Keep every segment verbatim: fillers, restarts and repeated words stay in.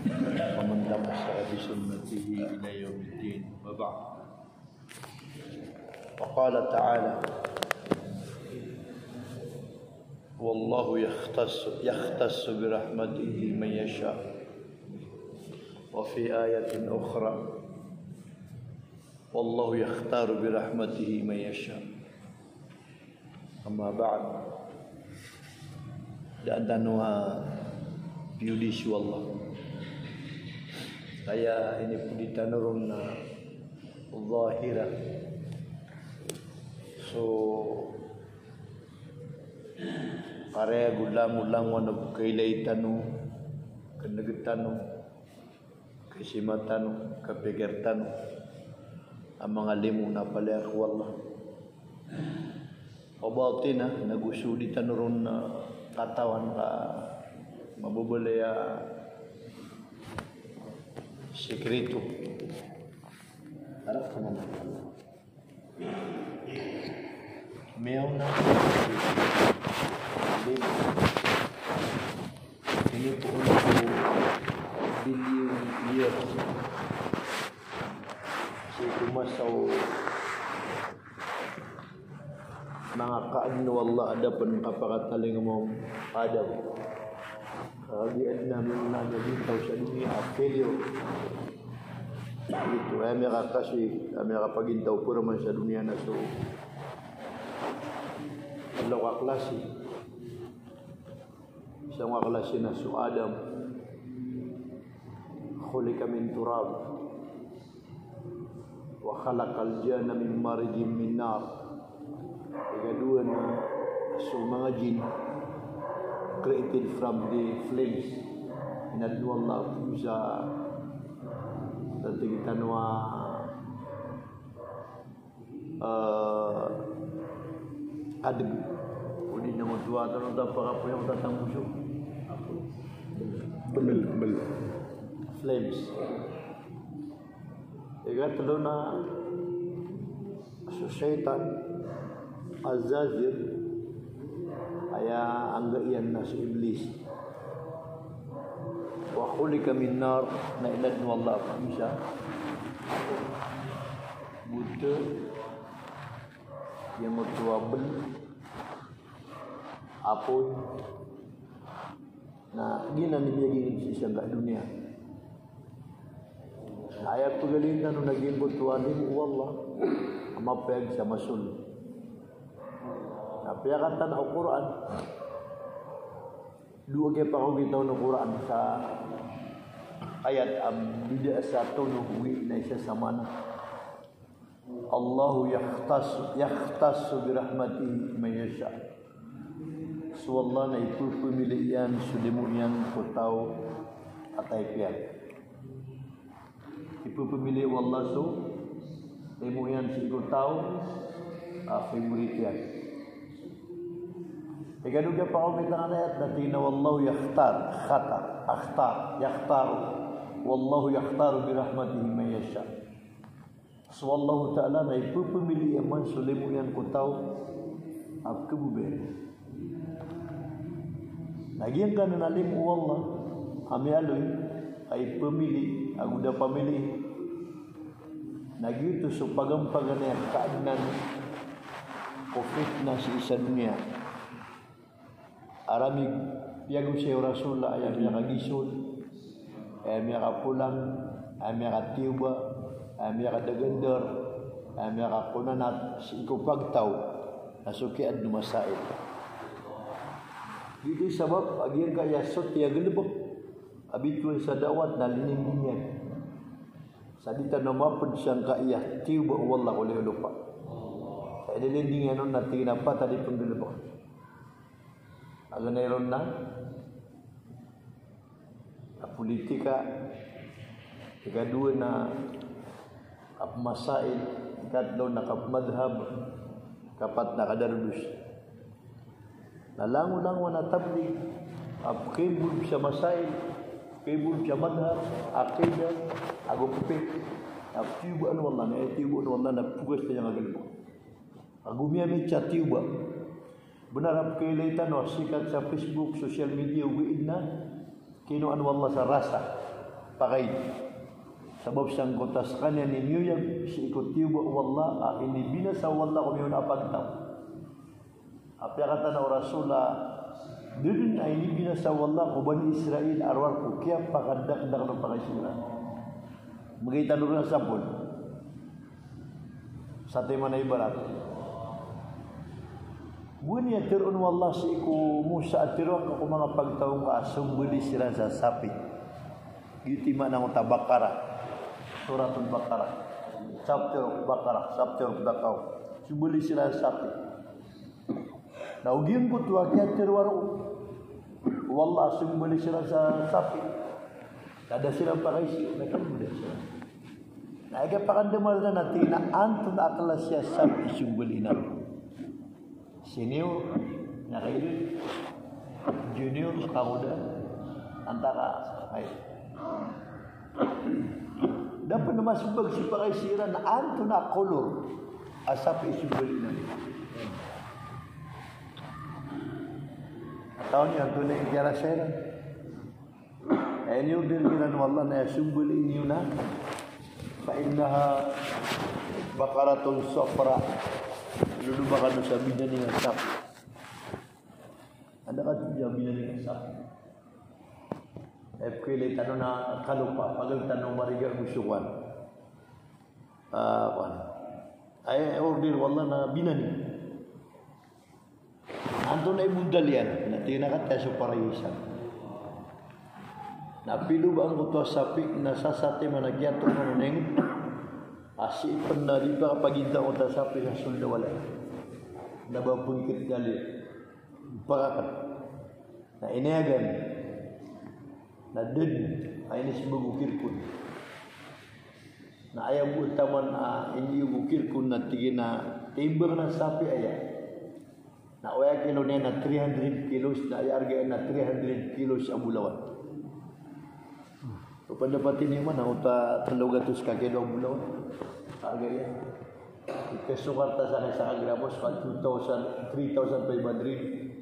ومن تمسك بسنته إلى يوم الدين وبعد. وقال تعالى: والله يختص يختص برحمته من يشاء. وفي آية أخرى: والله يختار برحمته من يشاء. أما بعد. Dan tanwa piulis wallah. Saya ini pun ditanurun na zahira. So karya gulang-gulang wana kailay tanu, kanagatanu, kasimatanu, kapigertanu, ang mga limo na pala wallah. Obaltina nagusuli tanurun na katawan ka mabubulaya sekreto. Harap ka naman. Meyaw na ini po ulit billion years kasi kumasaw mga kaadno Allah ada pun kapakataling mo Adam. Kagian namin na nabitaw sa dunia apelyo. Ito ay may kakasi, ay may kapagintaw po naman sa dunia na so alaw kaklase. Isang kaklase na so Adam. Khulika min turab. Wa khalaqal janna min marijin min nar. Kedua na so mga jin created from the flames. Inadu Allah sa dati kita nua uh, adeg udi na mo tuwa tanong dapat apa yang datang musuh bel bel flames. Ega telo na so syaitan Azazir aya angga iyan na si iblis. Wa khulika min nar na ilad wallah bisa buta yang mutuabel apun na gina ni biya sa isang dunia. Ayat pagalingan nung naging butuanin wallah amapeg sa masul. Apa yang kata Al Quran? Dua ke panggil tahu Al Quran sa ayat abida satu nuhui naisa samana. Allahu yakhtas yakhtas birahmatihi man yasha. Suwallah na itu pemilihan sudimunian ko tahu atay pian. Ipu pemilih wallah so pemilihan si ko tahu afi murikian. Ikaduh ke pau kita ayat natina wallahu yakhtar khata akhtar yakhtar wallahu yakhtar bi rahmatihi man yasha. Wallahu ta'ala na ipu pemilih man sulemu yang ku tahu ab kebuber. Lagi yang kan nalim wallah ami alui ai pemilih aku dah pemilih. Lagi itu supagam-pagana keadaan covid na si isa dunia. Arami piagu si Rasulullah ayam yang kagisun, ayam yang kapulang, ayam yang katiuba, ayam yang kadagandar, ayam yang kapunanat, si ikupagtaw, nasukian numasaid. Itu sebab agian kaya sot ya gelebek, abituan sa dawat na lining-linyan. Sadita namapun siyang kaya tiuba wallah oleh lupa. Ada lindingan nun natin apa tadi penggelebek. Agan mayroon na politika, ikadua na kapmasail, ikatlo na kapmadhab, kapat na kadarudus. Nalango-lango na tabli, apkibul sa masail, kibul sa madhab, akidah, agupipik, aptiuba anu wallah, na itiuba anu wallah na pugas na yung agalbo. Agumia may chatiuba. Benar apa kelaitan wasikat sa Facebook, sosial media ugiin na kinuan wallah sa rasa pakai. Sebab sang kota sekalian ninyo yang si ikut tiuba wallah ah, ini binasa wallah kami yun apang tau. Apa yang kata na Rasulullah dudun na ini binasa wallah ko Bani Israel arwar ko kaya pakadak-dak ng pakasila. Magkita nung na sapon. Sa tema na ibarat. Buwan niya tiron wallah si iku Musa at tiron ka kung mga pagtaong ka sumbuli sila sa sapi. Gitima na ng tabakara. Suratul Baqarah. Chapter Baqarah. Chapter Baqarah. Sumbuli sila sa sapi. Naugim ko tuwa kaya tirwaro. Wallah sumbuli sila sa sapi. Kada silang pakaisi. Nakamuda sila. Naikapakandamal na natin na antun akala siya sapi sumbuli na. Senior, nakailan. Junior, kamuda. Antara. Ay. Dapat na masubag si pakaisira na antun na kolor. Sapi sumbuli na. Tahu ni antun na ikiara sera. Ini udah bilang wallah na sumbuli ini na. Fa'innaha bakaratun sofra. Lulu bakal sabinya ni asap. Ada kan sabinya ni asap. Eh kile tanong na kalupa pagal tanong mariga gusukan. Ah kan. Ay order wallah na binani. Anton ay budalian na tinakata sa paraisan. Napilu ba ang kuto sapi nasasate managyato ng nengon. Asi penariba paginta uta sapi na sulda wala. Nabapungkit gali. Pakakat. Na inagan. Na dun ay ni sibugukir kun. Na ayaw utaman a ini bukir kun na tigina timber na sapi aya. Na oya kilo na three hundred kilos na ayarga na three hundred kilos ang bulawan. Pendapat ini mana uta telugatus kaki dua bulan harga ya. Ke Sukarta sana sa Agrabos two thousand three thousand five hundred.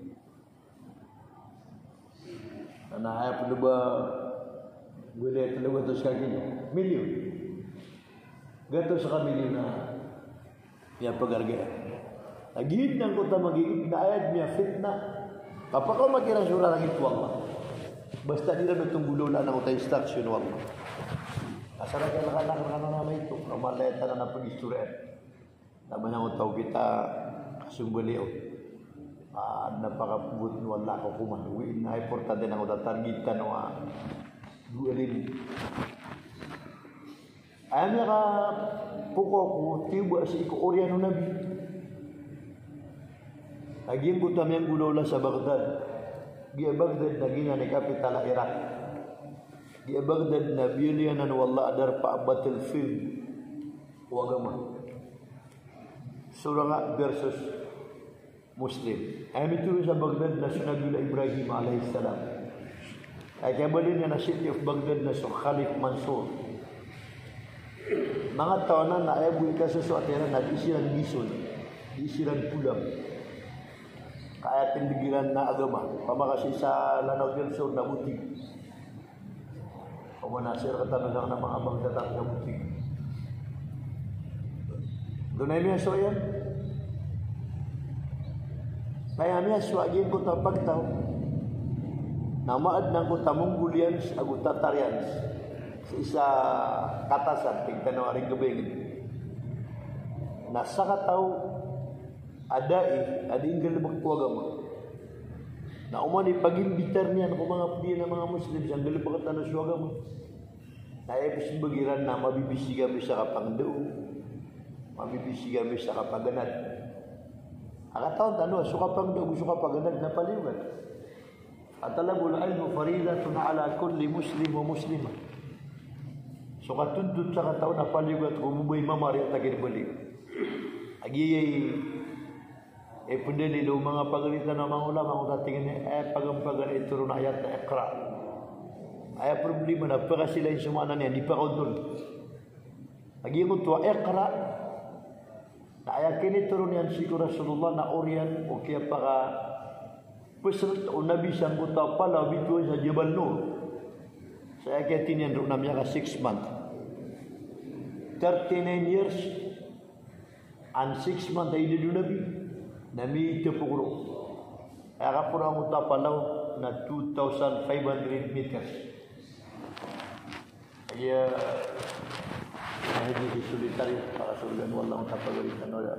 Ana ay penuba boleh telugatus kaki million. Gatos sa million na ya pagarga. Lagi nang kota magiging na ayat niya fitna. Kapag makira surah lagi tu Allah. Basta dila nutong gulo na ng instruction wallah. Asara ka nakakana na ito. Kamaleta na na pag-istorya. Naman ang utaw kita sumbulio. Ah, napakabut wala ko kumanuin. Na importante na uta targetan no ah. Duelin. Ano ka puko ko tiba si ko Oriano Nabi. Agim ko tamang gulo la sa Baghdad. Dia Baghdad naging na kapital Iraq. Dia Baghdad na bilianan wallah adar pa batil film wagama. Surah versus Muslim. Ay mituro sa Baghdad na si Nabi Ibrahim alayhis salam. Ay kabalin niya na city of Baghdad na si Khalif Mansur. Mga tawanan na ay buhay ka sa suatera na isiran gison, isiran pulang. Kaya tindigiran na agama pamakasi sa Lanao del Sur na butik. Pamanasir ka tanong na mga abang datang na butik. Doon ay miya so yan. Kaya miya so agin ko tapagtaw. Namaad ng ko tamong gulian sa agutatarians sa isa katasan tingnan ng aring gabingin. Nasa kataw adai ading galibak ko agama na umani pagimbitar niya ng mga pili ng mga Muslim ang galibak at ano siya agama na ay bagiran na mabibisigan mo sa kapangdao mabibisigan mo sa kapaganad akataon ano so kapangdao gusto kapaganad na paliwan at talabul ilmu faridatun ala kulli muslim wa muslimah so katuntut sa kataon na paliwan kumuboy mamari at agin balik agiyay eh pendeli do mga pagalitan ng mga ulama kung tatingin eh pagampagan ito ron ayat na Iqra. Ay problema na para sila yung sumana niya di pa kontrol. Lagi mo to Iqra. Na ayat kini turun yan si Rasulullah na Orian o kaya para peserta o nabi sang buta pala bituan sa Jabal Nur. Saya kaitin yang namanya ka six month. thirty-nine years and six month ay didu nabi. Nami tepukro. Aka pura mutapalaw na two thousand five hundred meters. Ya ini solitary para surgan wallahu tapagalitan wala.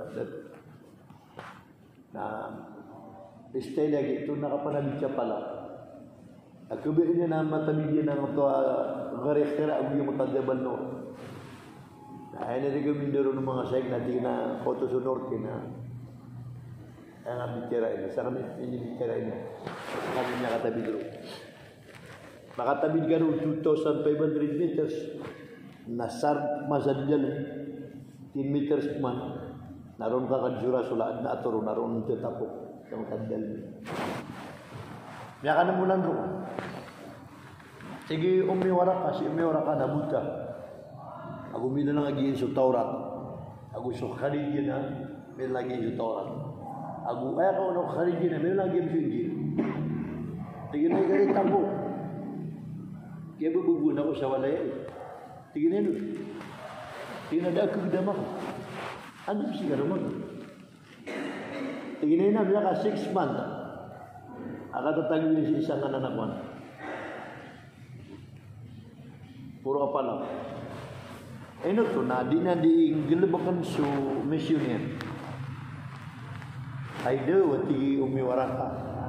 Nah, stay lagi itu nakapanabitya pala. Akubirin niya na matabigyan ng ito garekera ang yung matadabal no. Ay narigamindero ng mga sayag natin na koto sa norte na ang aming tira ina. Sa kami yung tira ina. Kami nakatabid ro. Nakatabid ka ro two thousand five hundred meters. Nasar masad dyan ten meters man. Naroon ka kadyura sulaan na aturo. Naroon tatapok. Yung kandal niya. Miya ka na muna ro. Sige umiwara ka. Si umiwara ka na buta. Ako mina lang agiin sa Taurat. Ako sa Kharijin na. May lagi sa Taurat. Ako ay ako na Kharijin na. May lagi sa Injil. Tingin na galit ako. Kaya bububun ako sa walay. Tingin na yun. Tingin na ako gudama ko. Ano si Garumag? Tingin na yun na six months. Akatatagin si isang anak ko. Puro ka lang. Ano to na di na di gilibakan su mission yan. Ay daw wati umiwara ka.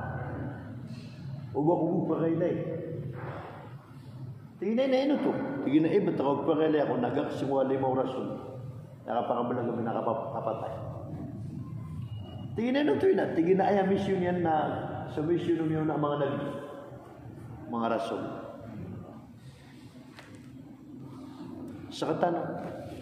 Uba ko pa kay lay. Tingin na ino to. Tingin na iba tawag pa kay lay ako nagaksimwali mo rason. Nakapangabalang kami nakapapatay. Tingin na ino to ina. Tingin na ay mission yan na sa mission ng mga nabi. Mga rason. Sa katanong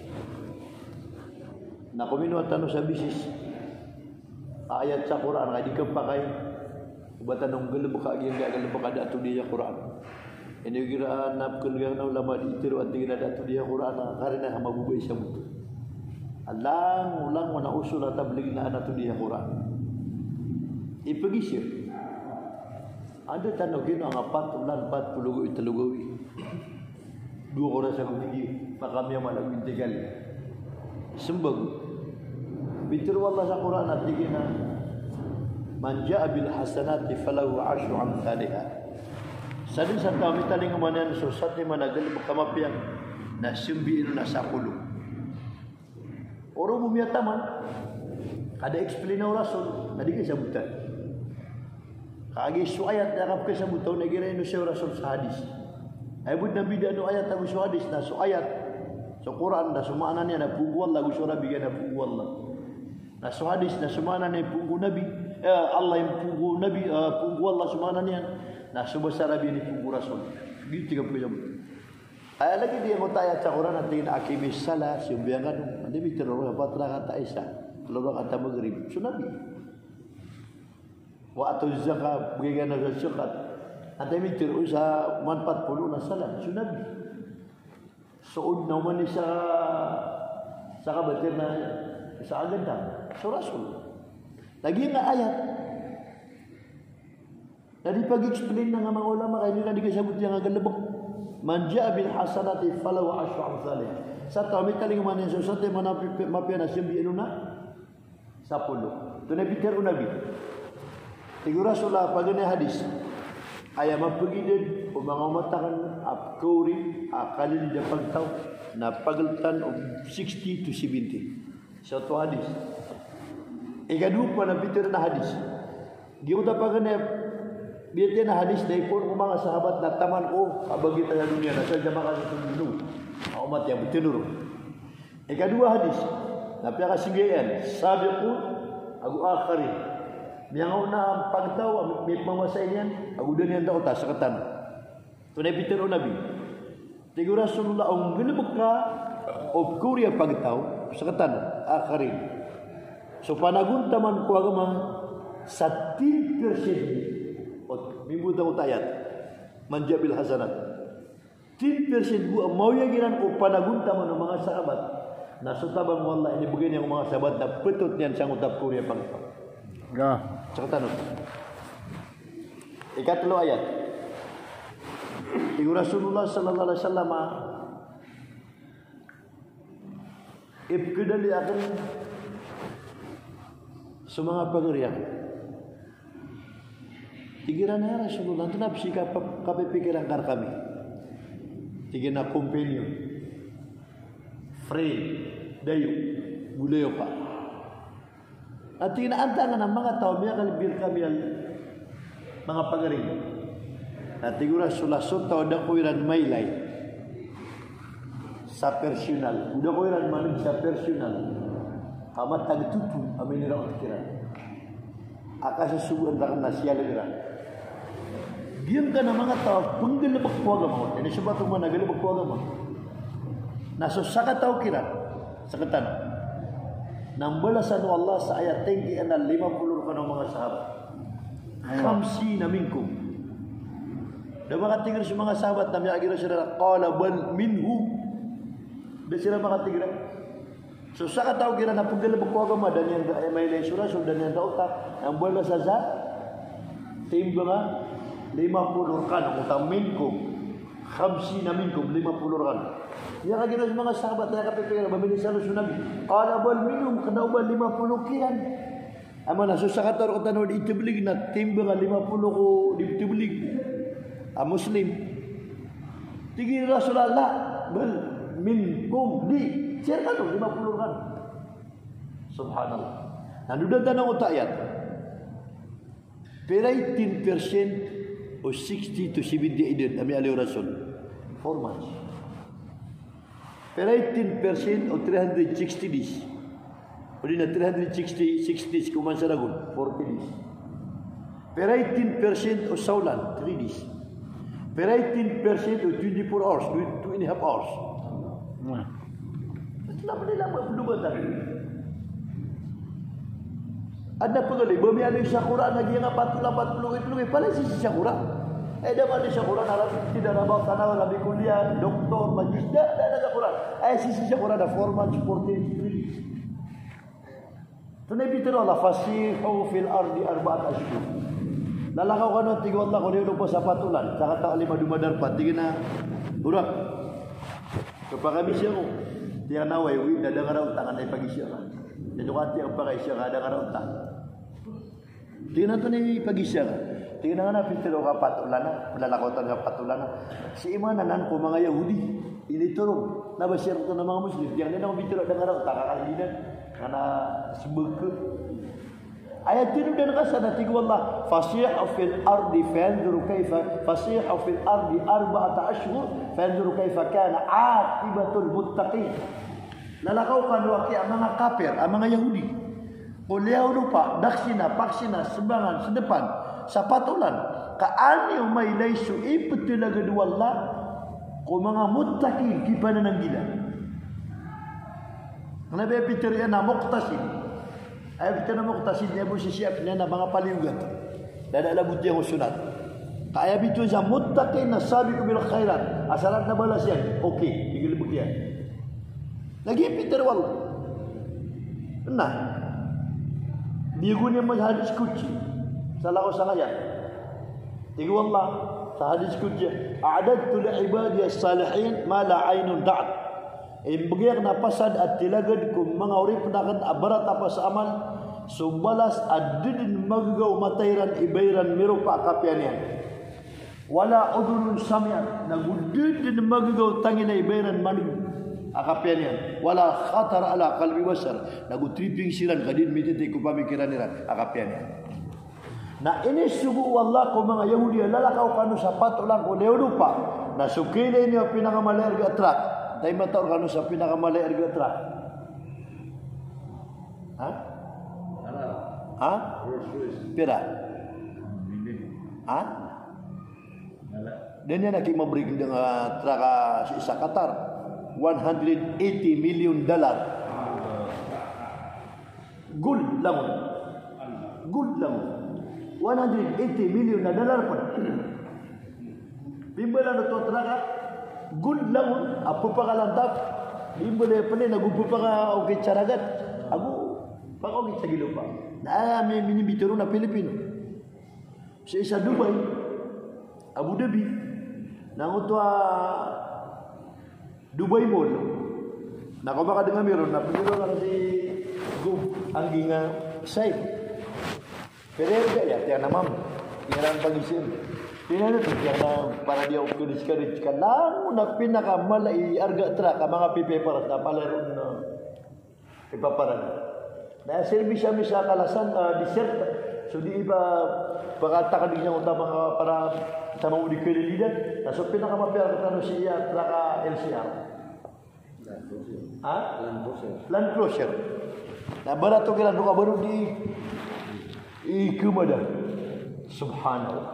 na kumino at tanong sa bisis ayat sa Quran nga di ka pa kayo batanong galabo ka agyan ka galabo ka dato diya Quran ini giraan napkun nga na ulama itiro at di na dato diya Quran karena mabubay sa muto alang ulang wana usul at tablig na dato diya Quran ipagisir ada tanong kino ang apat ulan pat pulugo italugawi dua orang sa kumigi makam yang mana bintigal sembag bitir wallah sa Quran at digina man jaa bil hasanati falahu ashru amsalha sadin sa kami taling manan so sati managal kamapian na simbiin na sa kulo oro bumiyata man kada explain na rasul nadi kay sabutan kagi suayat yakap kay sabutaw na gira ino sa rasul sa hadis ay bud nabi dano ayat ang sa hadis na so ayat sa Quran na sumana niya na pugu Allah gusto na bigyan na pugu Allah na so hadis na sumana niya pugu nabi eh, Allah yung pugu nabi uh, pugu Allah sumana niya na subasa rabi ni pugu rasul gitu ka punya ay lagi dia mo ayat sa Quran at tingin akimis sala siyumbiyangan hindi bitiro patra kata isa loro kata maghrib so nabi wa atuz zakat bigyan na sa zakat ada mitir usa man empat puluh na salat sunabi suud na man sa sa kabatir na sa agenda so rasul lagi nga ayat dari pag-explain na nga mga ulama kay nila di kasabot yang agalabok man jaa bil hasanati falahu ashru amsalih sa tawmi taling man sa sa tema na mapiana simbi na sa pulo to na bitir unabi tigura sula pagani hadis ayah mapagidid o mga umatakan apkuri akalin da pagtaw na pagaltan of sixty to seventy sa to hadis ikadu pa na bitir na hadis di ko tapagan na bitir na hadis dahil po mga sahabat na taman ko abagi tayo dunia na sa jamakan sa tundunog ang umat yang betinuro ikadua hadis na pinakasigayan sabi ko agu akharin yang una pagtaw may mamasay niyan agudan niyan daw ta sa katan tunay bitero nabi tigo rasulullah ang gilibok ka of Korea pagtaw sa katan akharin so panagunta man ko agama sa ten percent o mibuta ko tayat manjabil hasanat ten percent bu mau yagiran ko panagunta man mga sahabat nasutabang wallahi ini begini yang mga sahabat na petut niyan sang utap Korea pagtaw ya. Cerita nu. Ikatlo ayat. Iku Rasulullah sallallahu alaihi wasallam ibkidali akan semua pagarian. Tigiran ya Rasulullah tu nak sikap kape pikiran kar kami. Tigina companion, friend, dayu, bulayo pa. At tigina anta nga ng mga tao miya kalibir kami ang mga pagaring. At tigura sulasot tao da kuiran maylay sa personal. Uda kuiran manig sa personal. Amat tagtutu amin nila ukiran. Akasa subuan takang nasya lagi. Diyan ka ng mga tao, panggalabak po agama. Yan siya ba itong mga nagalabak po agama? Naso saka tao kiran, sakatan. Nang balasan wa Allah sa ayat tinggi na lima puluh ka ng mga sahabat. Khamsi na minkum. Da makatingin sa mga sahabat na may agira sila, qala bal minhum. Da sila makatingin. So saka tao kiran na panggalabak po agama, dan yan may lesura, so dan yan dauta. Nang balasan sa timba nga, lima puluh kan utang minkum khamsi na minkum lima puluh kan ya kagina sa mga sahabat na kapipira mamili sa Nabi qala bal minhum kana ba lima puluh kiran ama na susah ka tor tanod itiblig na timba nga lima puluh ko ditiblig a muslim tigi Rasulullah bal minkum di share ka lima puluh kan subhanallah nandudan tanang utayat pero eighteen percent or sixty to seventy ident kami aliw Rasul four months pero eighteen percent o three hundred sixty days o di na three hundred sixty-six days kuman sa ragon forty days pero eighteen percent o saulan three days pero eighteen percent o twenty-four hours two and a half hours ito naman nila mabulubatan ada pengali bumi ada sa Quran lagi yang empat puluh itu pala sisi sa Quran eh dah ada sa Quran harap tidak nabak tanah labi kuliah doktor majlis dah ada sa Quran eh sisi sa Quran ada formal sporting release tunay bitero la fasihu fil ardi arba'at ashhur lalakaw kanon tigo Allah kun ulo po sa patulan sa kata lima dumadar pat tigina burak kapag siya ko tiya naway wi dadang tangan ay pagisya jadi kati ang pagisya ada karauta tingnan to ni pagisya tingnan na pitero ka patulana malalakotan ka patulana si imanan ko mga Yahudi ini turun na basyar to ng mga Muslim yang nila pitero da karauta kakalinan kana sebeke ayat itu dan kasana tiga Allah fasihu fil ardi fanzur kaifa fasihu fil ardi arba'ata ashhur fanzur kaifa kana aqibatul muttaqin lalakaw kan waki ang mga kafir ang mga Yahudi uliyaw lupa daksina paksina sebangan sedepan sa patulan kaani may laysu ipetilaga duwalla ko mga muttaqin kipanan ng gila nabi pitir yan na muqtasid ay pitir na muqtasid niya po sisiyap niya na mga paliugat dadalabot niya ko sunat kaya bito sa muttaqin na sabi ko bil khairat asalat na balas yan okay igilibog yan lagi pitir wal nah bigunya mas hadis kutsi salah ko sa ngayan tigo Allah sa hadis kutsi a'adadtu li ibadi as-salihin ma la aynun da'at imbagyak na pasad at tilagad kung mga urip nakan abarat apa sa amal subalas adidin magagaw matayran ibayran miro pa kapyan yan wala udunun samyan nagudidin magagaw tangin na ibayran manig akapyan yan wala khatar ala qalbi basar nagutriping siran kadin mitite ko pamikiran nila akapyan yan na ini sugu wallah ko mga Yahudi lalakaw kanu sa patulang ko leodupa na sukile niyo pinakamalay erga atrak dahil mataor kanu sa pinakamalay erga atrak ha ha pira ha dan yan aking mabring dengan traka si isa Qatar one hundred eighty million dollar gold lang gold lang one hundred eighty million na dollar pa bimbala na to traka gold lang apo pa kalantap bimbala pa ni nagupo pa ka okay charagat ako pa okay sa gilo pa na may minibitero na Pilipino sa isa Dubai Abu Dhabi Nang utua Dubai Mall. Nah, kau bakal dengar mirun, nah pengiru lang si Gub, anggi nga side. Pero juga ya, tiang namam, tiang pagisin. Tiang itu tiang na para dia ukulis karit kan, lang na pinakamalay arga tra ka mga pipe para na palaron na ipaparan. Na service kami sa Kalasan uh, desert. So di iba pagkata ka din yung utama para sa mga udikelilidan. Na so pinakamapiyar ka no siya tra ka L C R. Ha? Land Cruiser. Land Cruiser. Nah, barato kila doka baru di ikumada. Subhanallah.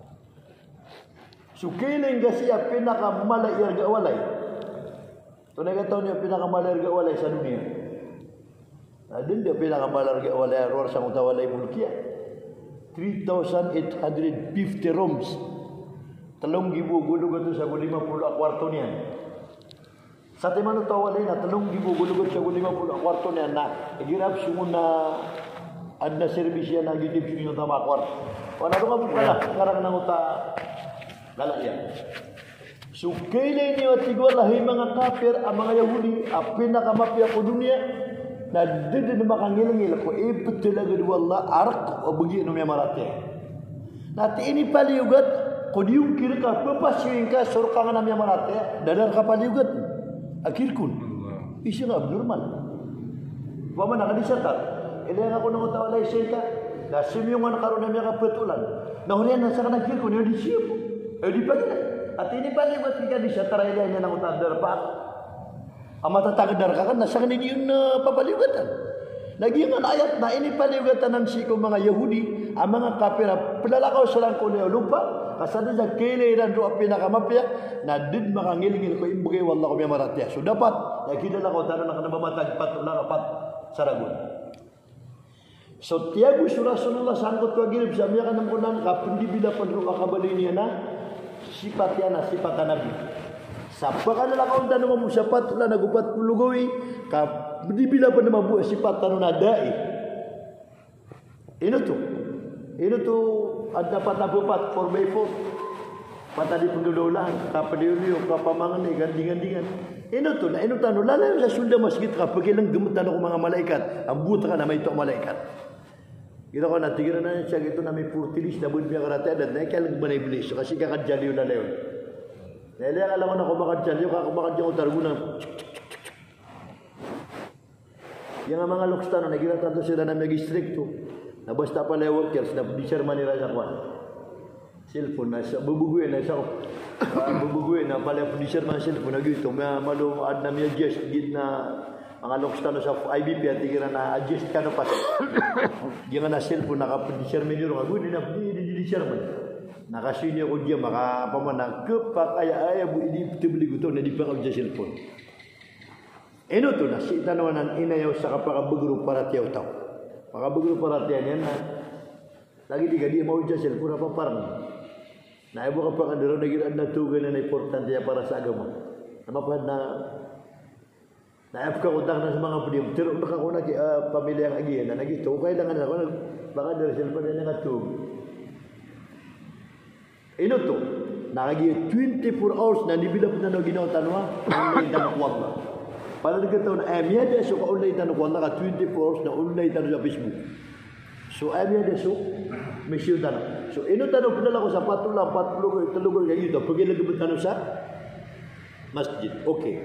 Sukiling kasi ang pinakamalay irga walay. Ito na kataon niya pinakamalay irga walay sa dunia. Nah, din dia pinakamalay irga walay arwar sa mga walay mulkiya. three thousand eight hundred fifty rooms. Talong gibu gulugan to sa lima puluh kwarto niya. Sa timano tawalay na talong gibu gulugan sa lima puluh kwarto niya na igirap sumun na ad na servisya na gitip sumun na kwarto. Wala ito ka po pala, karang nanguta galak yan. So kailay niyo at siguro lahi mga kafir ang mga Yahudi ang pinakamapya ko dunia na dito na makangilangil ko ipit talaga wallah arak o bagi no may marate. Nati ini paliyugat ko diyong kira ka papasyin ka surka nga na may marate dadar ka paliyugat akir kun isya nga abnormal. Wama na kadisatan ilang ako nang utawalay siya ka na simyong nga nakaroon na may kapetulan na huriyan na sa kanakir kun yung disyo po eh di pa gina at ini paliyugat ka di siya taray niya nang utadar pa ang matatagdar ka kan nasa kanil yung uh, papaliyugatan. Nagyingan ayat na ini paliyugatan ng siko mga Yahudi, ang mga kapira, palalakaw silang kuliyaw lupa, kasada sa kailan doon pinakamapya, na din makangilingil ko imbugay wallah ko may maratya. So dapat, nakilala ko tanong na kanabamatag patulang apat saragun. So tiyago si Rasulullah sangkot ko agilip sa miya ka ng kunan, kapundi bila pandro kakabali niya na, sipat yan na, sipat na nabi. Sapa ka nila kaunta naman mo sapat na nagupat pulugoy ka di bila pa naman mo sipat tanong nadai. Ino to. Ino to at dapat na bupat four by four. Pata di pendudulan kapadiyo kapamangan ni gandingan-dingan. Ino to na ino tanong lalay sa Sunda masjid ka pagilang gemetan ako mga malaikat. Ang buta ka na may ito malaikat. Kita ko natigiran na siya ito na may purtilis na buwan biya karate at na ikalang banay bilis. So kasi kakadjali yun lalay yun. Dahil ang alam mo na kumakadyan, yung kakamakadyan ko targo na yung mga lokstano, nagiging sila na mag-strict to na basta pala yung workers, na di Sherman nila sa kwan cellphone, na bubuguin na sa bubuguin na pala yung di Sherman cellphone na gito, may maluad na may adjust gid na mga lokstano sa I B P at tigiran na adjust ka na pas yung na cellphone, nakapag di Sherman yun, agawin na di Sherman nakasinyo ko dia maka pamanang kepak aya-aya bu ini tibeli guto na di pangab sa cellphone. Eno to na si tanawanan inayaw sa kapakabugro para tiyaw taw. Pakabugro para tiyan yan na lagi di dia mau sa cellphone apa parang. Na ibo ka pa kadaro na giran na tugan na importante ya para sa agama. Nama pa na naap ka utang na sa mga pudiyom. Pero baka ko na uh, pamilya ang agiyan na nagito. Kailangan na ako baka dari cellphone na ngatug. Ino to, nakagi twenty-four hours na nibilap na no ginawa tanwa, online tanong wala. Para nagkataon na amya de so ka online tanong wala ka twenty-four hours na online tanong sa Facebook. So amya de so mission tanong. So ino tanong pinala ko sa patulang patulog tulog kay ito, pag ilagay tanong sa masjid. Okay.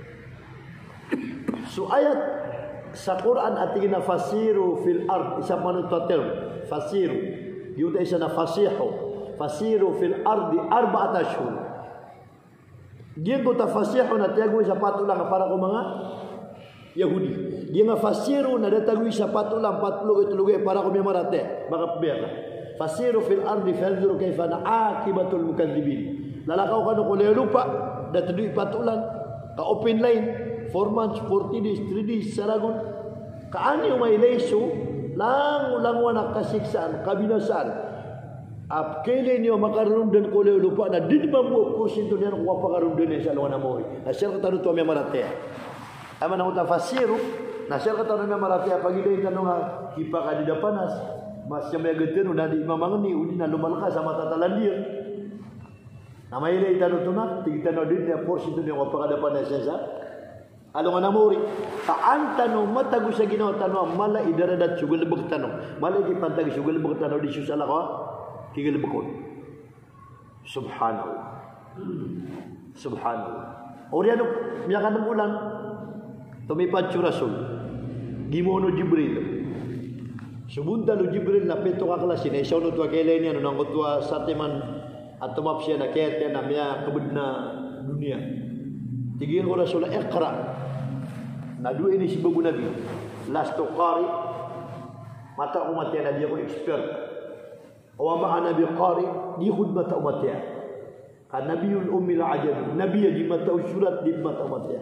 So ayat sa Quran ating na fasiru fil ard isa man total fasiru. Yuta isa na fasihu. Fasiru fil ardi arba'at ashhur. Dia ko tafasihu na tiago sa patulang para ko mga Yahudi. Dia nga fasiru na datago sa patulang patlo ituluge para ko marate. Baka biya. Fasiru fil ardi falzuru kayfa na'akibatul mukadzibin. Lalakaw ka no ko lupa datago patulang ka open line four months, forty days, three days saragon. Kaani may leso lang ulang wanak kasiksaan, kabinasaan. Ap kailan niyo makarundan ko le lupa na din mabuo ko sinto niyan ko pakarundan sa lawan mo. Asal ka tanong to may marate. Ama na uta fasiru, nasal ka tanong may marate pagilay tanong nga kipa ka di dapanas. Mas may gaten na di mamangni uni na lumalaka sa matatalandir. Nama ile itano tuna tigita no dinda porsi tu yang apa kada pada sesa. Alo ngana muri ta antano matagu sa ginaw tano mala idaradat sugul lebek tano. Mala di pantag sugul lebek tano di susala ko kigil bekon. Subhanallah. Subhanallah. Oriano miyakan ulan tumipad su Rasul. Gimono Jibril. Subunta lu Jibril na peto ka klase na isaw no tuwa kailenya no nang tuwa sateman atau mapsiya na kaya na miya kabudna dunia. Tigil ko Rasul iqra. Na dua ini si bagu Nabi. Lastu qari. Mata umatnya na dia ko expert. Wa ma'a Nabi qari di khudmat umatnya. Kan Nabiul Ummil Ajab. Nabi di mata surat di mata umatnya.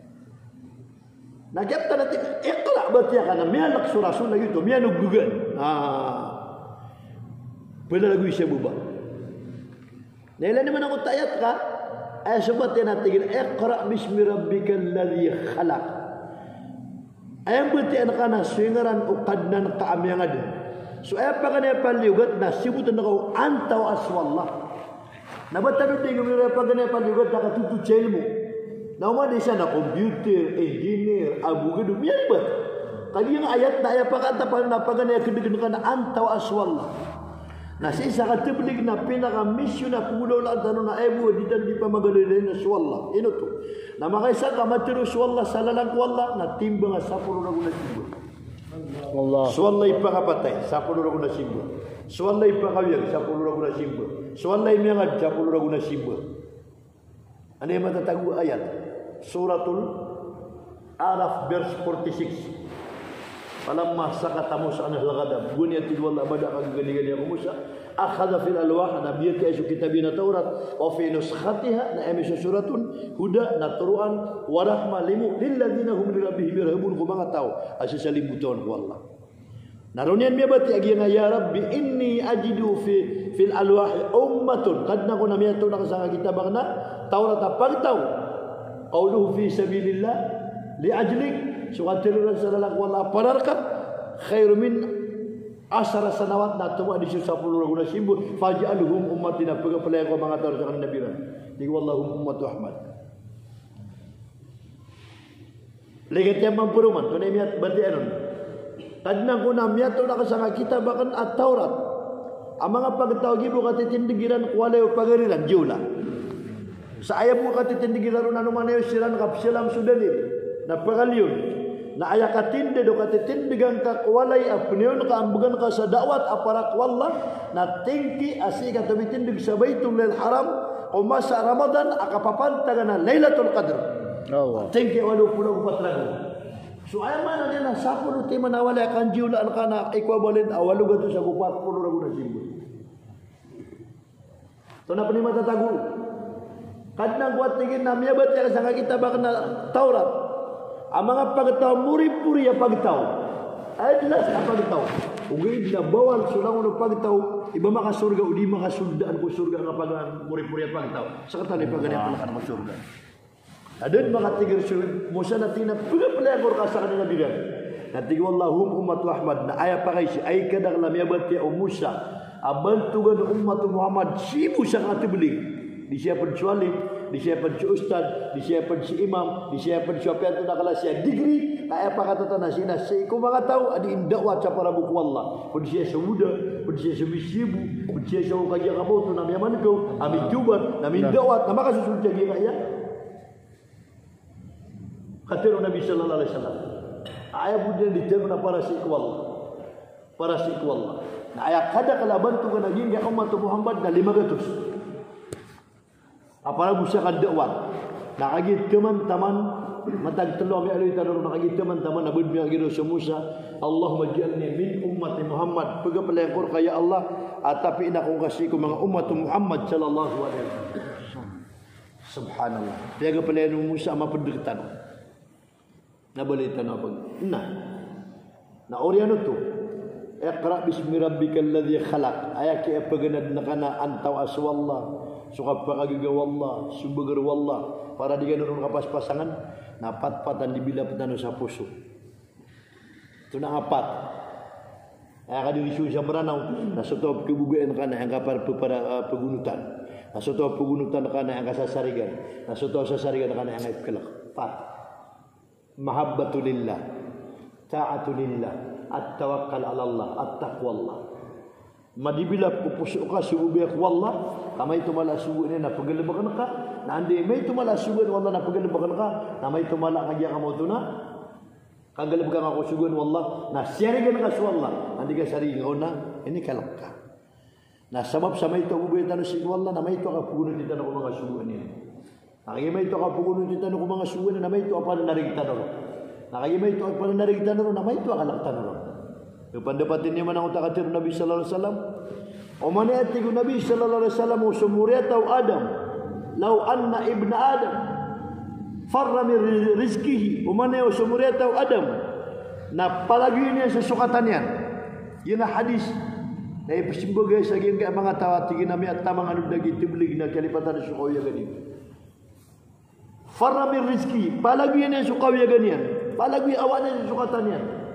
Nah kita nanti iqra batia kana miya nak Rasul na gitu miya nugugan. Ah. Pala lagu siya buba. Nailan naman ako tayat ka. Ay subat yan natin. Iqra bismi rabbikal ladhi khalaq. Ayang berarti anak kana swingaran ukadnan kaamyang ada. So ay pa kanay paliugat na sibutan ako antaw aswallah. Nabatano din kung may pa kanay paliugat na katutu chelmo. Nama di sana komputer, engineer, abu gedung ya ribet. Kali yang ayat na ayat pa kata pa na pa kanay kedegan kana antaw aswallah. Nah sisa kata beli na pinaka mission na pulau la tanu na ebu di dan di pamagalin na swalla ino to na makaisa ka matiro swalla salalang walla na timbang sapuluh ragu na simba Allah swalla ipakapatay sapuluh ragu na simba swalla ipakawiyag sapuluh ragu na simba swalla imiyangad sapuluh ragu na simba ano yung matatago ayat suratul Araf verse forty-six. Falamma sakata Musa anil ghadab bunyatil walla bada kagani-gani ako Musa akhadha fil alwah nabiyati ayu kitabina Taurat wa fi nuskhatiha na emisu suratun huda natruan wa rahma limu lil ladina hum li rabbihim yarhabun ko mga tao asisa limuton ko Allah naronian mi bati agi nga ya rabbi inni ajidu fi fil alwah ummatun kad na ko namiyato na sa kitabang na Taurat pagtaw qawluhu fi sabilillah li ajlik suqatiran sallallahu wala pararkat khairu min asara sanawat na tuwa di sepuluh ragu na simbu faj'alhum ummatina pagapalay ko mga tao sa kanila nabira di wallahum ummatu ahmad legat yang mampuruman tunay miyat berarti anon tadnang ko na miyat to nakasanga kita bahkan at Taurat ang mga pagtao gibo katitindigiran walay pagariran jula sa ayat mo katitindigiran ano man ayo siran kapsilam sudalit na pagaliyon na ayakatin de do katitindigan ka walay apnion ka ambugan ka sa dawat aparak wallah na tingki asi ka tumitindig sa Baitul Haram o masa Ramadan akapapantagan na Lailatul Qadr. Allah. Tingki walo pulo patrago. So ay man na sapuluh ti manawala kan jiulaan kana equivalent awalo gato sa kupat pulo ragu na simbo. To na panima tatago. Kadnang kuat tingin na miya bat sa kita bak na Taurat. Ang mga pagtaw muri-puri ya pagtaw. Ay jelas ka pagtaw. Ugay na bawal sulang uno pagtaw iba makasurga o di makasundaan ko surga nga pag muri-puri ya pagtaw. Sa katali paganyan pala ka naman surga. Adun mga tigir surga musa natin na pagapalagor ka sa kanila bilang. Natigil Allahum ummatu Ahmad na aya pa kayo ay kadang lamiyabati o Musa abantugan ummatu Muhammad sibu sa katibilig. Di siya pencuali disiapkan si ustad, disiapkan si imam, disiapkan siapa yang nak kelasnya degree, kaya apa kata tanah sini, saya mga tahu ada indakwa sa para buku Allah, pun siya sa muda, pun siya sa misibu, pun siya sa kaya kamu tu namanya mana kau, amin jubat, namin dakwat, nama kasus sudah dia kaya. Kata Nabi Sallallahu Alaihi Wasallam, ayah budak diterima para sikwal, para sikwal. Nah ayah kada kalau bantu kena jingga umat Muhammad na lima ratus. Apalagi usahakan dakwah. Nakagi teman-teman matag telo mi ali tanong nakagi teman-teman abud mi agi Rasul Musa, Allahumma ij'alni min ummati Muhammad. Pega pelengkor kaya Allah, atapi ina kong kasih ko mga umat Muhammad sallallahu alaihi wasallam. Subhanallah. Pega pelengkor Musa ama pendekatan. Na balita na pag. Nah. Na oriano to. Iqra bismi rabbikal ladzi khalaq. Ayaki apaganad nakana antaw aswallah. Suka pakagiga wallah, subagar wallah. Para di ganun kapas pasangan, napat-patan dibila petano sa puso. Ito na apat. Ay kadiri siya beranau, nasutob kebugaan kana ang kapar para uh, pegunutan. Nasuto pugunutan kana yang kasasarigan. Nasuto sasarigan kana yang kelak. Fat. Mahabbatulillah. Ta'atulillah. At-tawakkal 'ala Allah, at-taqwallah. Madibila pupusuk ka subuh wallah, kama itu mala subuh ni na pagalabakan ka. Na andi may itu mala subuh wallah na pagalabakan ka. Na may itu mala kagya ka mo tuna. Kagalabakan ako subuh wallah. Na siyarigan ka su wallah. Andi ka sari ngona, ini kalak ka. Na sabab sa may itu ubuhay tanu si wallah na may itu ka pugunot dito na mga subuh ni. Nakagi may itu ka pugunot dito na mga subuh na may itu apa na narigtan ro. Nakagi may itu apa na narigtan ro na may itu ka laktan ro. Pendapat ini mana utakatir Nabi sallallahu alaihi wasallam. Omane atiku Nabi sallallahu alaihi wasallam usumuriyata Adam. Lau anna ibna Adam farra min rizqihi. Omane usumuriyata Adam. Na palagi ini sesukatannya. Yana hadis. Dai pesimbo guys lagi enggak mengatawa tinggi nami atamang anu dagi tiblig na kalipatan sukoya gani. Farra min rizqihi. Palagi ini sukoya ganian. Palagi awane sesukatannya.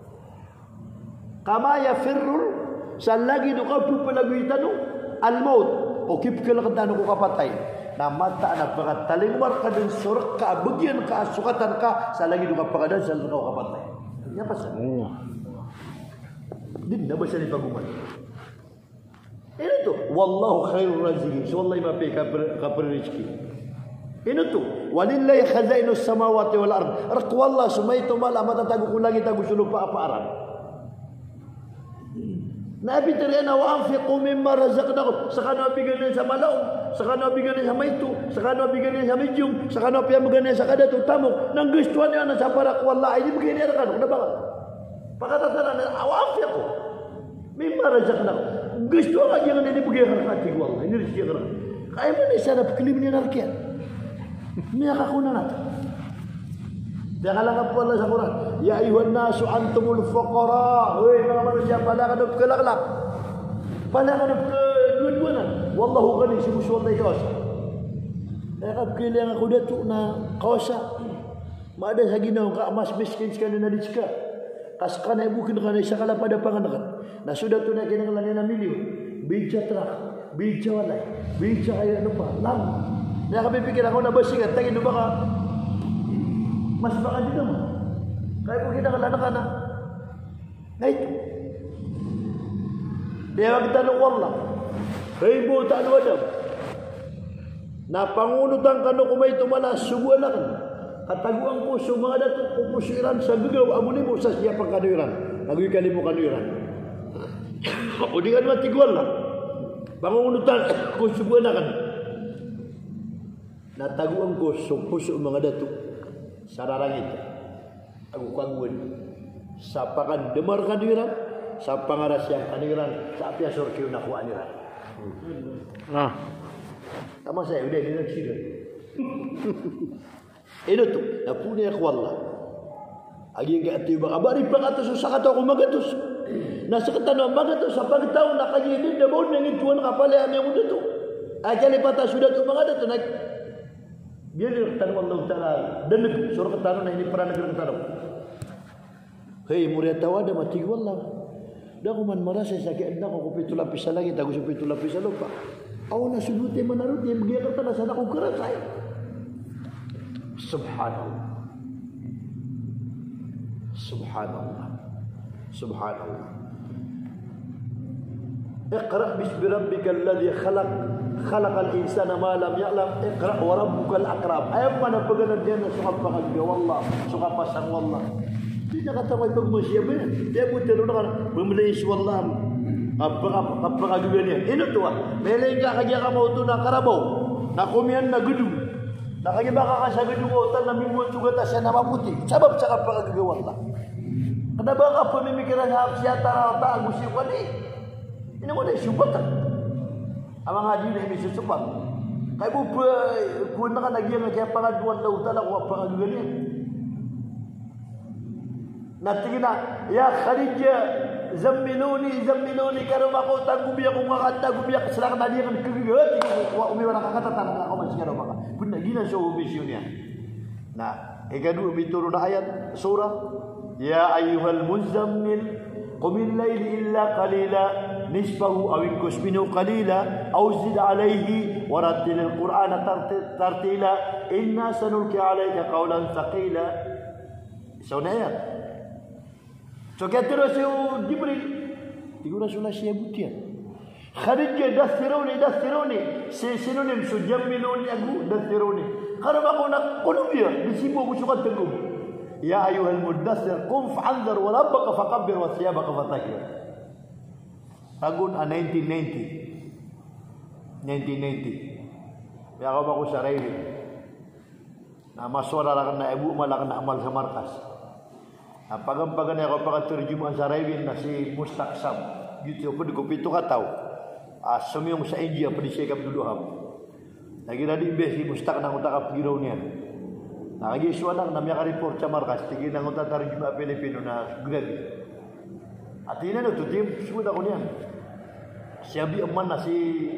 Kama yafirrul salagi do kapu palagi tanu al maut o kip kel kadano ko kapatay na mata na pagataling war kadin surk ka bagian ka sukatan ka salagi do kapakadan sal ko kapatay nya pas din na ba siya ni paguman ino to wallahu khairur raziqin so wallahi ma pe ka ka rezeki ino to walillahi khazainus samawati wal ard rak wallah sumayto mala matatago ko lagi tago sulog pa apa aran. Nabi terena wa anfiqu mimma razaqnakum sakano bigane sa malaw sakano bigane sa maitu sakano bigane sa mijung sakano piya bigane sa kada tu tamok nang gustuan na sa para wallahi ini begini ada kan udah banget pakatatan na wa anfiqu mimma razaqnakum gustuan lagi yang ini begini kan hati wallahi ini rezeki kan kaya mana sana piklim ni narkian ni akakuna nat jangan lagi Allah sa Quran. Ya ayuhan nasu antumul fuqara. Hei mga manusia pala kanop kelak-lak. Pala kanop kedua-duanan. Wallahu ghani si musuh Allah kawasa. Nakap kailangan ako dato na kawasa. Maada sa ginaw ka mas miskin ka na nalitska. Kas ka na ibukin ka na isa kala pada pangandakan. Na sudah to na kinangalan na milyon. Bija trak. Bija walay. Bija kaya ano pa. Lang. Nakapipikir ako na basingan. Tagin ba ka? Mas baka dito mo. Kaya po kita kalanakan na. Na ito. Kaya magtanong wallah. Kaya mo talo adam. Na pangunutan ka no kumay tumala. Subuan na ka. Kataguan ko sa mga dato. Kupusiran sa gagaw. Amuli mo sa siya pang kanuiran. Nagoy ka mo kanuiran. O di ka naman tiguan lang. Pangunutan ko subuan na ka. Nataguan ko sa puso mga dato. Sararang itu aku kangguan sa pakan demar kadiran sa pangaras yang kadiran sa apia surki una ku aniran nah sama saya udah di sini itu tuh na punya ku Allah agi ga atiba kabari pagatus sa kato ko magatus na sa katano magatus sa pagtaw na kay din demo nang tuan kapale ame mo dito aja lipata sudah tu mga dato nak dia dikatakan Allah Ta'ala dan surah ketaruh ini pernah negeri ketaruh hei murid tawada mati wallah dah kuman merasa sakit anda kau pitu lapis lagi tak usah pitu lapis lupa awak nak subuh tema narut yang begitu kata sana aku keras saya subhanallah subhanallah subhanallah اقرأ باسم ربك الذي خلق خلق الإنسان ما لم يعلم اقرأ وربك الأكرم ayam mana pegangan dia nak suka pakai wallah suka pasang wallah tidak kata mai bagus ya benar dia butuh orang membeli wallah apa apa apa kagunya ini tu melengka kaya kamu tu nak karabau nak kumian nak gedung nak kaya baka ka sa gedung tan na minggu juga ta siya na maputi sabab sa kapag wallah kada baka pamimikiran ha siya ta ta gusi ko ni ini mo na subatan amang haji na imi susupat kay bu bu na ka nagyang kaya pangaduan daw tala ko pangaduan natingin na ya Khadija zammiluni zammiluni karon ako tagubiya ko makanta gubiya sila ka tadi kan kegeut wa umi wala kakatatan ako man siya maka pun gina so mission niya nah ikadu mituro na ayat surah ya ayyuhal muzammil qumil layli illa qalila nisfahu aw inqus minhu qalila aw zid alayhi warattilil qur'ana tartila inna sanulqi alayka qawlan thaqila. Saudara, so terus Jibril يقول رسول الله سيبوتيا خرج دثروني دثروني سيسنوني سجملوني أقول دثروني خرب أقول قلوبيا بسيبوا بشقة تقوم يا أيها المدثر قم فانذر وربك فكبر وثيابك فطهر. أقول nineteen ninety nineteen ninety ya kau bagus saraili nama suara lakna ibu malah kena amal semarkas. Apagam-pagan ya kau pakai terjemahan saraili nasi mustaqsam gitu apa dikopi itu kau tahu asam sa India pedisai kap dulu ham lagi tadi besi mustaq nang utak gironian nah lagi suara namanya report camarkas tinggi nang utak terjemah Filipino na grade artinya itu tim sudah kunian siabi aman nasi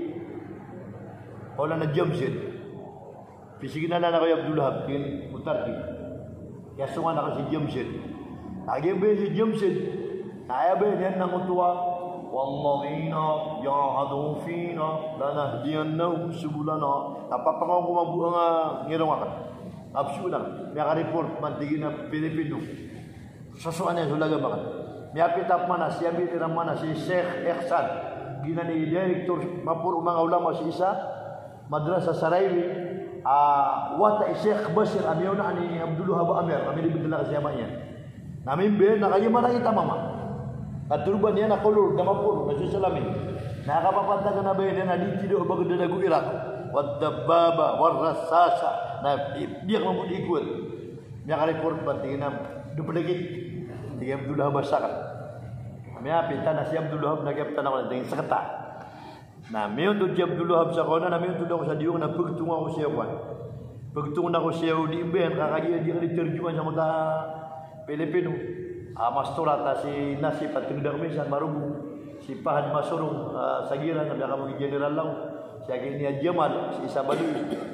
Ola na Jamsil pisigin na na kayo Abdul Habib mutardi ya sunga na kasi Jamsil lagi besi Jamsil na ayabe niyan nang utuwa walladzina jahadu fina lanahdiyannahum subulana. Apa pangako mabuang ngirong akan absu lang may report mantigin na Pilipino sasuan niya sulaga makan may apitap mana siya bitiram mana si Sheikh Ihsan gina ni direktor mapur mga ulama si isa madrasah Saraili ah wata Sheikh Bashir amiyaw na ani Abdul Wahab Amir kami dibidala kasi amanya namin be na kayo marang ita mama Katuruban niya na kolor, gamapur, nasusalamin. Nakapapanta ka na ba yun na di tido bago dalagu Iraq. Wadababa, warrasasa, na dia mamut ikut. Niya ka-report ba, tingin na dupadagit. Tingin Abdul Wahab masakan. Kami apita na si Abdul Wahab nagapta na ko na tingin sakata. Na mayon to si Abdul Wahab sa kona, na mayon to daw sa diyong na pagtunga ko siya kwan. Pagtunga ko siya di imben, kakagiya di ka diterjuman sa mga Pilipino. Ah, mastura ta si Nasib at tingdang minsan marubu si Fahad Masurung uh, sagira na kamu general lang si akin niya Jamal si isa baluy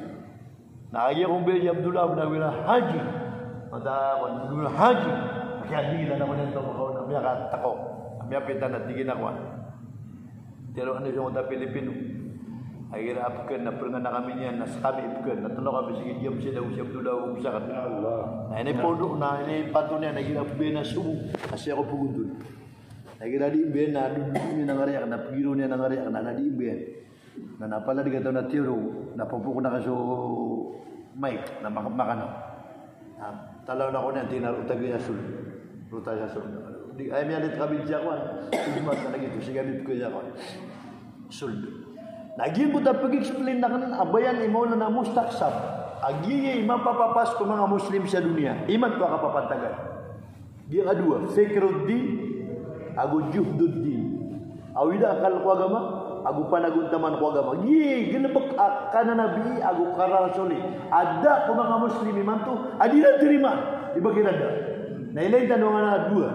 na kaya kong beli Abdullah na wala haji mata Abdullah haji kaya hindi na naman ito makaw na miya katako miya pita na tigin ako pero ano yung mga Pilipino ay apkan na pernah na kami niya nas kami apkan na tulo kami sige jam sila si Abdullah usakan Allah na ini produk na ini patunya na gina bena subu kasi ako pugundul na gina di bena duduk ni nangariak na pigiro niya nangariak na na di ben na napala di kataw na tiro na papuko na kaso mic na makamakan na talaw na ko niya tinar utagi sa sul ruta sa sul di ay miya lit kabin siya kwan tumas na gitu siya bit ko siya kwan sul lagi buta pergi explain na kanan abayan imaw na na mustaqsab agi mapapapas ko mga muslim sa dunia iman ko kapapantagan dia kedua fikruddin agu juhduddin awida akal ko agama agu panaguntaman ko agama gi gelebek akan nabi agu karal soli ada ko mga muslim iman to adila terima dibagi rada na ilain tanong na dua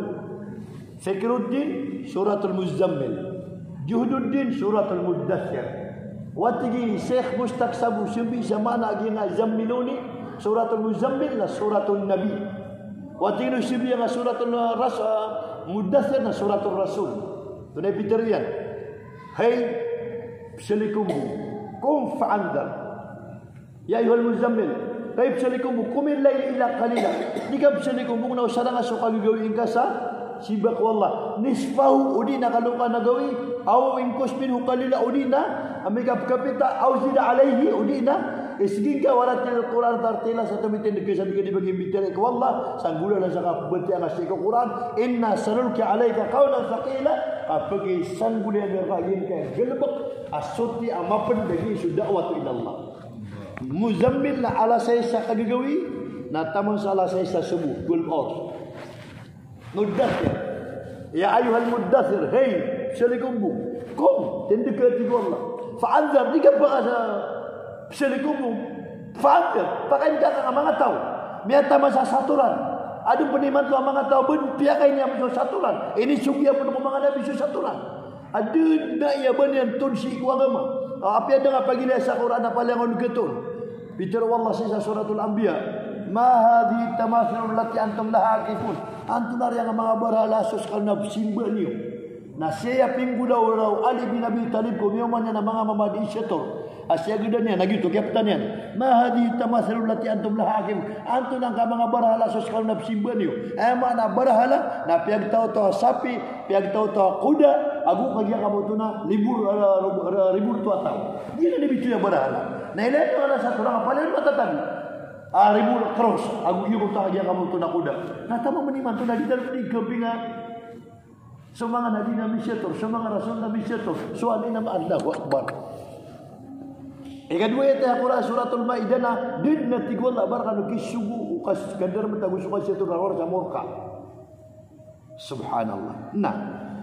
fikruddin suratul muzammil juhduddin suratul muddathir watigi Syekh Mustaqsabu sumbi zamana agi nga zammiluni suratul muzammil na suratul nabi watigi sumbi nga suratul rasul muddathir na suratul rasul tunay Peter yan hey psalikum kum fa'andar ya ayyuhal muzammil kay psalikum kumil layl ila qalila diga psalikum na usara nga so kagawin ka sa sibak wallah nisfahu udina kaluka nagawi aw inkus minhu qalila udina amika kapita aw zida alaihi udina isgin ka waratil Quran tartila sa tumitin kesan ke dibagi bitere ke wallah sanggula la saka beti ang asik Quran inna sanulki alayka qawlan thaqila apagi sanggula beragin ka gelbek asuti amapen dagi sudawat ila Allah muzammil ala saysa kagagawi na tamang sala saysa subuh twelve hours Muddathir ya ayuhal muddathir hey salikumbu kum tindikati Allah fa'anzar diga bahasa salikumbu fa'anzar pakanda ka mga tao miyata masa saturan adu peniman tu mga tao ben piakay niya sa saturan ini sugya pun mga nabi sa saturan adu na ya banyan tunsi ko agama api ada nga pagila sa Quran na palangon getun bitir wallah sa suratul anbiya ma hadhi tamathil lati antum laha akifun antum yang mga barala sus kana simba niyo Nasiya pinggulaw raw Ali bin Abi Talib ko miyomanya na mga mamadi isyator. Asya gida niya nagito kaya pertanyaan. Ma hadi tamasalul lati antum laha hakim. Antum nang ka mga barahala sa sekal na simban niyo. Eh mana barahala na piag tao to sapi, piag tao to kuda, agu kagya kamo to na libur uh, libur to atau. Di na dibitu ya barahala. Na ilan na sa to na paling matatabi. Ah libur cross, agu iyo ko kagya kamo to na kuda. Na tama maniman to na di dalam di kepinga. Semanga Nabi Nabi Syatur, semanga Rasul Nabi Syatur. Soal ini nama Allahu Akbar. Ika dua ayat Al-Quran suratul Maidah na din na tigwal abar kanu kisugu ukas kadar matagu suka Syatur rawar samurka. Subhanallah. Nah.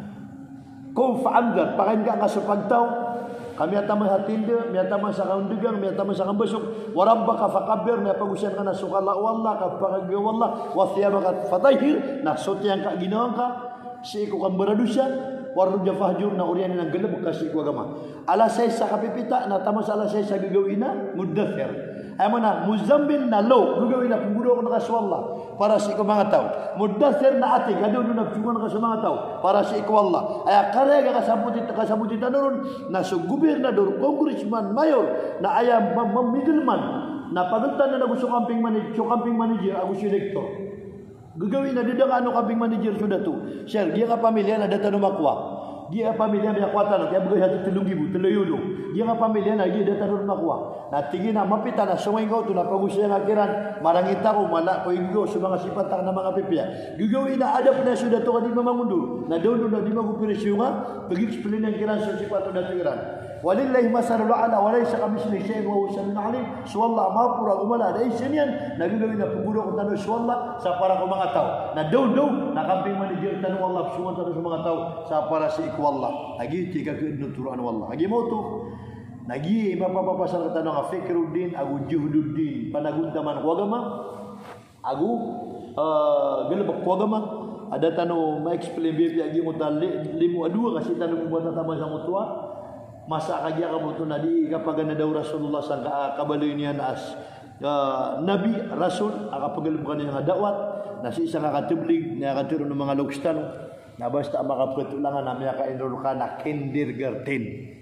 Kau fa'amdar pakan ka kasupagtaw kami atama hatinde, mi atama sa kaundegang, mi atama sa kambasok. Wa rabbaka fakabbir, mi pagusan kana sukala wallah ka pagage wallah wa thiyabaka fatahhir. Nah, sotyang ka ginawa ka si ko kang beradusa warja fahjur na urian ng geleb kasi ko agama ala say sa kapipita na tama sa ala say sa gagawin mudathir ay mo na muzammil na low gagawin na puguro ko na kaswalla para si ko mga tao mudathir na ati gado na nagsugon ka sa mga tao para si ko Allah ay karega kasabuti kasabuti tanon na so gobernador congressman mayor na ayam middleman na paguntan na nagusto camping manager camping manager agus elector. Gagawin na didang ano kabing manager sudah tu. Sir, dia ka pamilya na data no makwa. Dia pamilya na kwata no kaya bagay hatu tulung ibu tuloyulo. Dia ka pamilya na dia data no makwa. Na tingin na mapita na sungay ko tu na pagusya ng akiran marangita ko mala ko igo sa mga sipatang na mga pipya. Gagawin na adap na sudah tu kadi mamangundur. Na doon na di magupiresyo nga pag-explain ang kiran sa sipato na tingiran. Walillahi masalul ala walaysa kamithlihi shay'un wa huwa samiul alim. Suwalla mapura umala dai senian nagagawin na puguro ko tanong suwalla sa para ko mga tao. Na daw daw na camping manager tanong Allah suwalla tanong sa mga tao sa para si ikwallah. Agi tika ke nuturan wallah. Agi mo to. Nagi mapapapasal ka tanong ka Fikruddin agu Juhududdin panaguntaman ko agama. Agu uh, gelebak ko agama. Ada tanong ma-explain biya agi mo tali limu adua kasi tanong buat tatama sa mutua. Masa kagya kamu tu nadi kapag na daw Rasulullah sang kabaloy niya as uh, Nabi Rasul akapagalbukan niya dawat na si isang katublig na katuro ng mga logstan na basta makapatulangan na miya ka-enroll ka na kindergarten.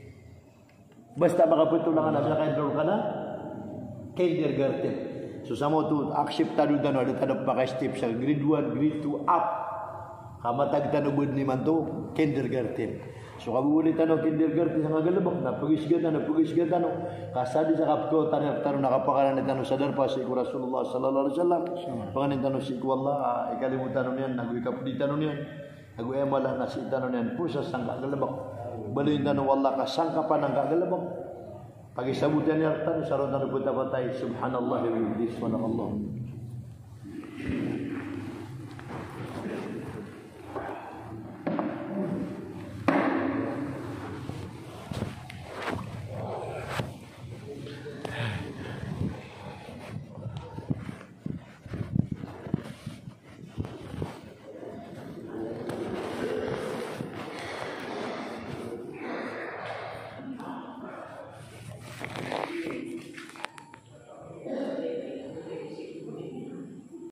Basta makapatulangan na miya ka-enroll ka na kindergarten. So sa mo tu akseptado dano ada tanong paka-step sa grade one, grade two up. Kamatag tanubod ni man to kindergarten. So kabulit tanong kindergarten sa kagalabak na pagisgatan na pagisgatan no kasadi sa kapko tanong tanong nakapakalan na tanong sa darpa si Rasulullah sallallahu alaihi wasallam panganin tanong si wallah ikalimutan niyan nagikap di tanong niyan nagu emala na si tanong niyan pusa sang kagalabak baloy tanong wallah kasangka pa ng kagalabak pagisabutan niya tanong saron tanong punta patay subhanallah wa bihamdihi subhanallah.